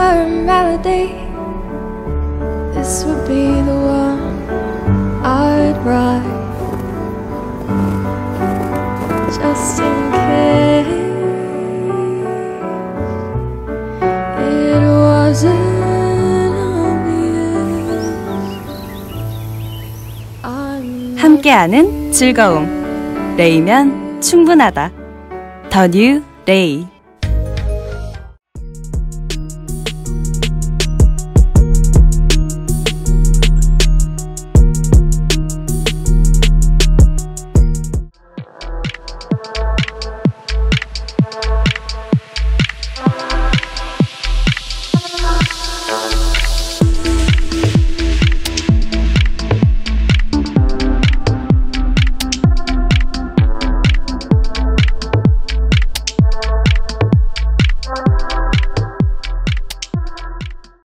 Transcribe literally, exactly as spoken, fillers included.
were a melody, this would be the one I'd write, just in case it wasn't obvious. I'm 함께하는 즐거움. 레이면 충분하다. 더 뉴 레이.